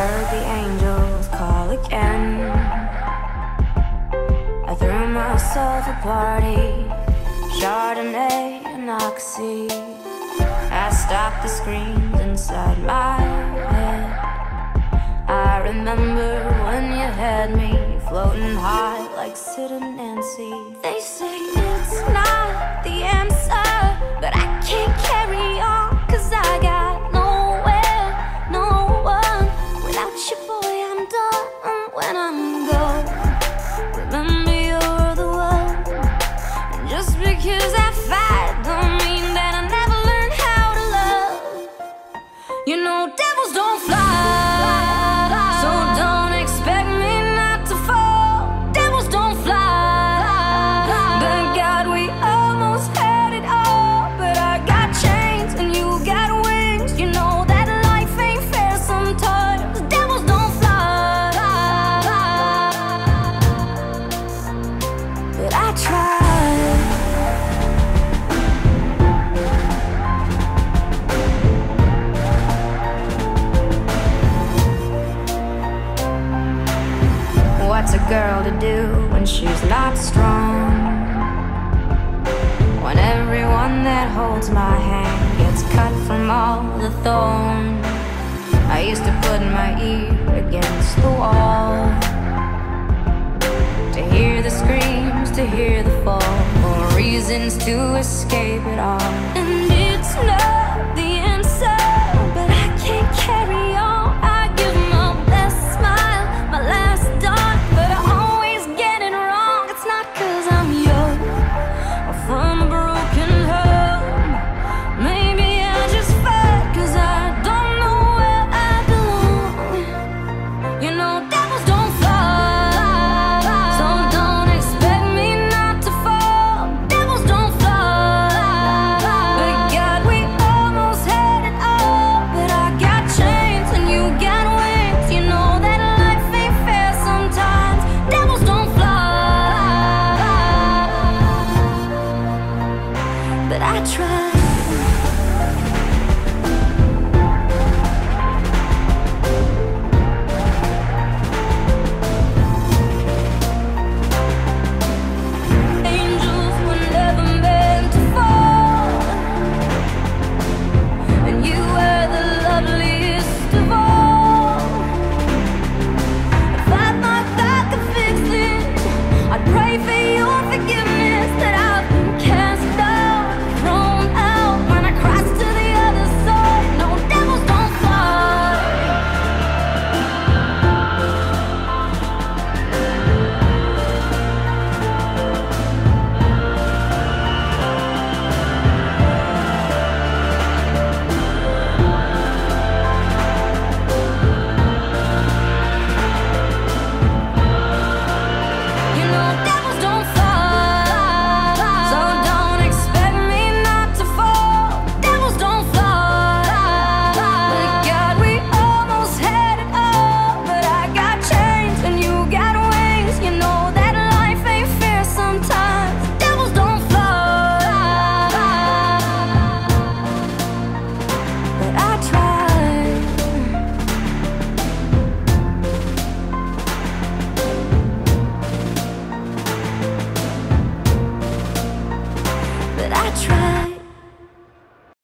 heard the angels call again. I threw myself a party, Chardonnay and Oxy. I stopped the screams inside my head. I remember when you had me floating high like Sid and Nancy. They say it's not the answer, but I can't carry on, 'cause I got nowhere, no one. Without you, boy, I'm done when I'm gone. Remember you're the one. And just because I fight don't mean that I never learned how to love. You know devils don't fly, so don't expect me not to fall. Devils don't fly, but God, we almost had it all. But I got chains and you got wings. You know that life ain't fair sometimes. Devils don't fly, but I tried. What's a girl to do when she's not strong? When everyone that holds my hand gets cut from all the thorns. I used to put my ear against the wall, to hear the screams, to hear the fall, more reasons to escape it all. And it's not